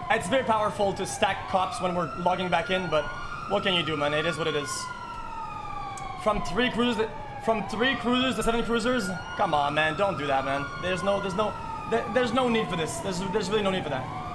It's very powerful to stack cops when we're logging back in, but what can you do, man? It is what it is. From 3 cruisers to 7 cruisers? Come on, man, don't do that, man. There's no need for this. There's really no need for that.